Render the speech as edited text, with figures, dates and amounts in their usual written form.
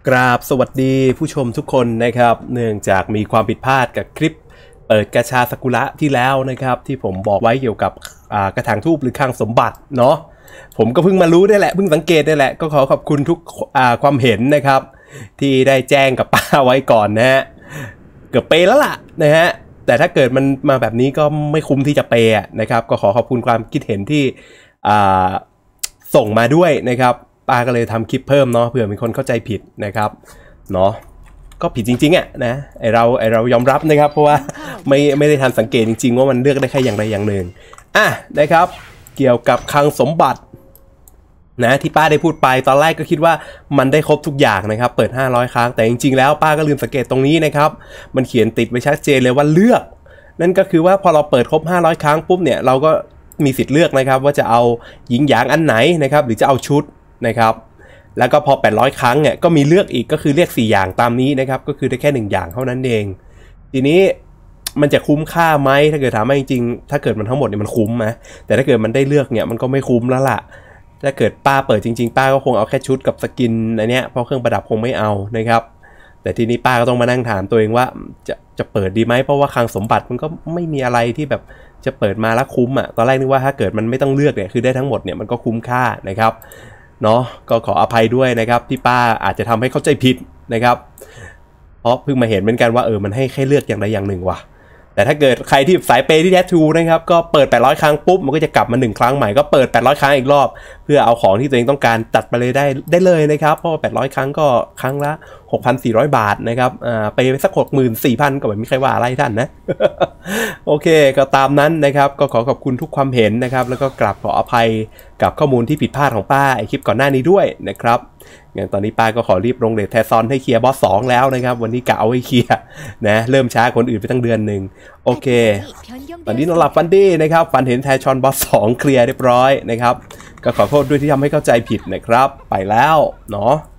กราบสวัสดีผู้ชมทุกคนนะครับเนื่องจากมีความผิดพลาดกับคลิปเปิดกาชาซากุระที่แล้วนะครับที่ผมบอกไว้เกี่ยวกับกระถางทูบหรือคลังสมบัติเนาะผมก็เพิ่งมารู้ได้แหละเพิ่งสังเกตได้แหละก็ขอบคุณทุกความเห็นนะครับที่ได้แจ้งกับป้าไว้ก่อนนะฮะเกือบเปย์แล้วล่ะนะฮะแต่ถ้าเกิดมันมาแบบนี้ก็ไม่คุ้มที่จะเปย์นะครับก็ขอบคุณความคิดเห็นที่ส่งมาด้วยนะครับป้าก็เลยทำคลิปเพิ่มเนาะเผื่อมีคนเข้าใจผิดนะครับเนาะก็ผิดจริงๆอ่ะนะไอเรายอมรับนะครับเพราะว่าไม่ได้ทันสังเกตจริงๆว่ามันเลือกได้แค่อย่างใดอย่างหนึ่งนะครับเกี่ยวกับคลังสมบัตินะที่ป้าได้พูดไปตอนแรกก็คิดว่ามันได้ครบทุกอย่างนะครับเปิด500ครั้งแต่จริงๆแล้วป้าก็ลืมสังเกตตรงนี้นะครับมันเขียนติดไว้ชัดเจนเลยว่าเลือกนั่นก็คือว่าพอเราเปิดครบ500ครั้งปุ๊บเนี่ยเราก็มีสิทธิ์เลือกนะครับว่าจะเอาหญิงหยางอันไหนนะครับหรือจะเอาชุดนะครับแล้วก็พอ800ครั้งเนี่ยก็มีเลือกอีกก็คือเรียก4อย่างตามนี้นะครับก็คือได้แค่1อย่างเท่านั้นเองทีนี้มันจะคุ้มค่าไหมถ้าเกิดถามว่าจริงๆถ้าเกิดมันทั้งหมดเนี่ยมันคุ้มไหมแต่ถ้าเกิดมันได้เลือกเนี่ยมันก็ไม่คุ้มแล้วล่ะถ้าเกิดป้าเปิดจริงๆป้าก็คงเอาแค่ชุดกับสกินอันเนี้ยเพราะเครื่องประดับคงไม่เอานะครับแต่ทีนี้ป้าก็ต้องมานั่งถามตัวเองว่าจะเปิดดีไหมเพราะว่าคลังสมบัติมันก็ไม่มีอะไรที่แบบจะเปิดมาแล้วคุ้มตอนแรกนึกว่าถ้าเกิดมันไม่ต้องเลือกเนี่ยคือได้ทั้งหมดเนี่ยมันก็คุ้มค่านะครับเนาะก็ขออภัยด้วยนะครับที่ป้าอาจจะทำให้เข้าใจผิดนะครับเพราะเพิ่งมาเห็นเหมือนกันว่ามันให้แค่เลือกอย่างใดอย่างหนึ่งว่ะแต่ถ้าเกิดใครที่สายเปย์ที่แท้ทรูนะครับก็เปิด800ครั้งปุ๊บมันก็จะกลับมา1ครั้งใหม่ก็เปิด800ครั้งอีกรอบเพื่อเอาของที่ตัวเองต้องการตัดไปเลยได้เลยนะครับเพราะว่า800ครั้งก็ครั้งละ 6,400 บาทนะครับไปสัก 64,000 ก็ไม่มีใครว่าอะไรท่านนะ โอเคก็ตามนั้นนะครับก็ขอบคุณทุกความเห็นนะครับแล้วก็กราบขออภัยกับข้อมูลที่ผิดพลาดของป้าไอคลิปก่อนหน้านี้ด้วยนะครับอย่างตอนนี้ป้าก็ขอรีบลงเดทแทซอนให้เคลียร์บอส2แล้วนะครับวันนี้กะเอาให้เคลียร์นะเริ่มช้าคนอื่นไปตั้งเดือนหนึ่งโอเคตอนนี้นอนหลับฝันดีนะครับฝันเห็นแทชอนบอส2เคลียร์เรียบร้อยนะครับก็ขอโทษด้วยที่ทำให้เข้าใจผิดนะครับไปแล้วเนาะ